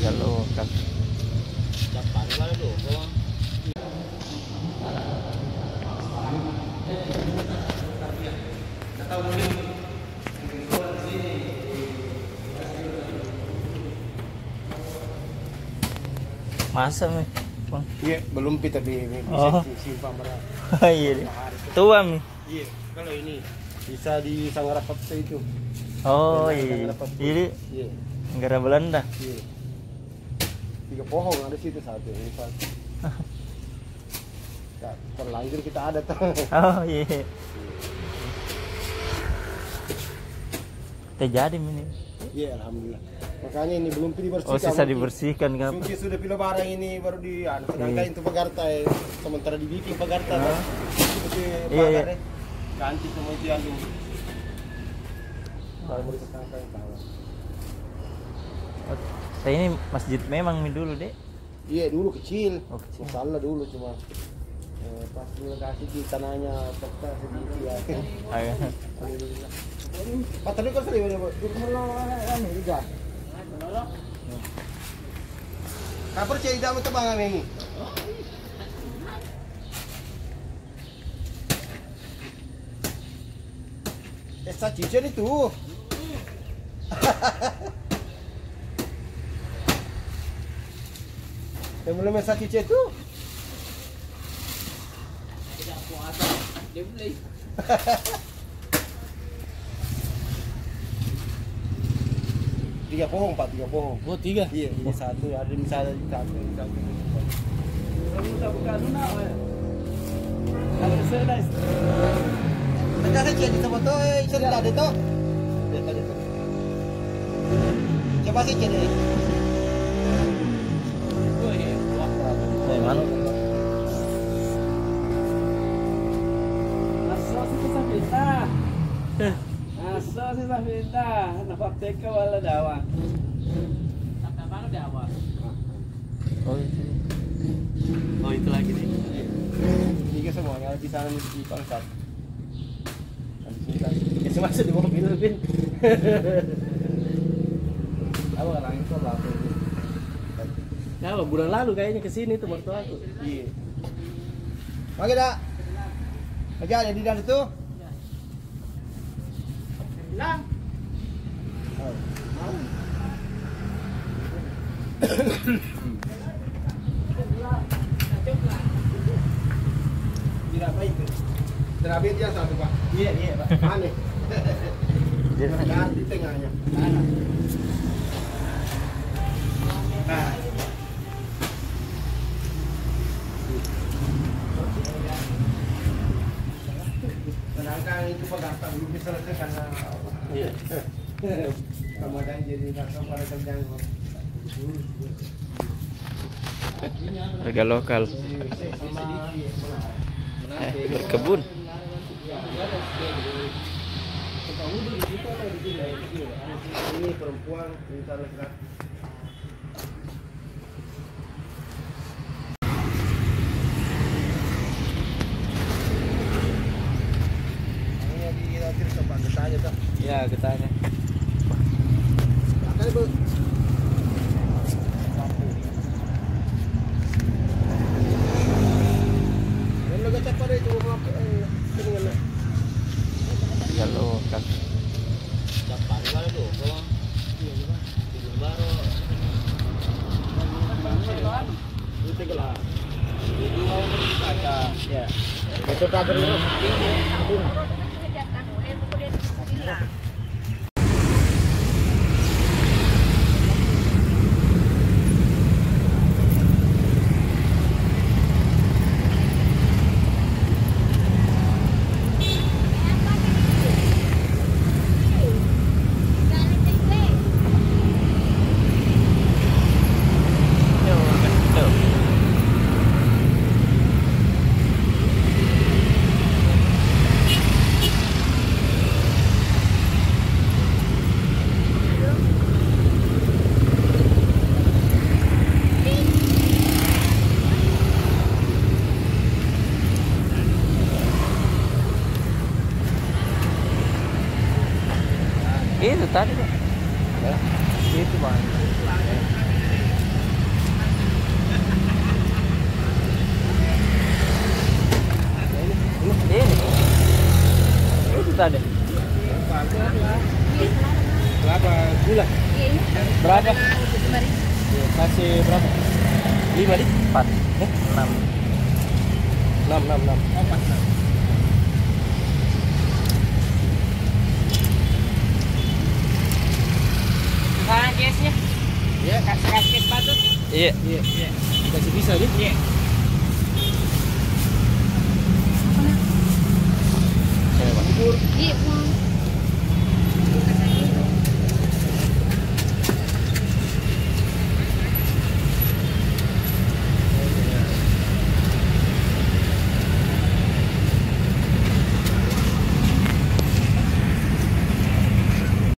Ya lokal. Japan wala dulu. Masa nih, Bang? Iya, belum tapi Oh. bisa simpan berapa. Iya deh. Tua mi. Iya, kalau ini bisa di Sangarapat itu. Oh iya. Jadi Iya, negara Belanda. iya. 3 pohon ada situ satu. Ini satu. Ya, terlanjur kita ada tuh. Oh iya. Teh jadi ini. Iya, alhamdulillah. Makanya ini belum dibersihkan. Oh sisa dibersihkan kan? Mungkin sudah pilih barang ini baru di sedangkan itu pagarta sementara dibikin pagarta kan. Itu Iya, iya. pagar ganti semua itu yang ini. Baru disangkain tahu. Saya ini masjid memang mi dulu deh. Iya, dulu kecil. Oh, kecil. Masalah dulu cuma pas lokasi di tanahnya peta sedikit ya. Ayo. Alhamdulillah. Pak tadi kau sering di rumah ini juga. Kabar cek tidak mau tebang ini. Esa cincin itu. Yang belum esa cincin itu. Tidak puasa. Dia beli. Tiga pohon Pak, 3 pohon. Oh, 3. Iya, ini satu, ada misalnya satu. Buka luna. Kalau saya Tengah saja di tempat tu, cerita ada tu. Ada tu. Coba saja deh. oh iya. Mana? Asal sih kita. Asal sih kita. Nampak teka wala dawa. Sampai mana dawa? Oh itu. Oh itu lagi nih. Tiga semuanya di sana di Pangsat. Ya semasa di mobil Bin. Apa orang itu lah. Ya, bulan lalu kayaknya kesini tuh mertua aku. Iya. Mari dah. Lagi ada di dalam itu. Bilang. Tidak apa itu. Terakhir dia satu Pak. Iya, iya, Pak. Aneh. Nah, di tengahnya. Nah. Sedangkan itu pegasan belum bisa selesai karena Iya. kemudian jadi langsung pada kerjaan. Harga lokal. Berkebun. Ini perempuan misalnya kan. Ini di akhir coba kita aja tuh. Ya ketanya. Kali Bu. Dan lo gacak pada itu mau dengan Ya lokal. Japan wala dulu. Iya, baru. itu gelas. Itu mau ada. Ya. Itu kabar lu. Tuh. Berapa? Mari. Kasih berapa? 5 nih? 4 6 6. Oh, pas. Sekarang case-nya. Iya. Kasih sepatu. iya Iya. Kasih bisa nih? Iya. saya Pak. Iya,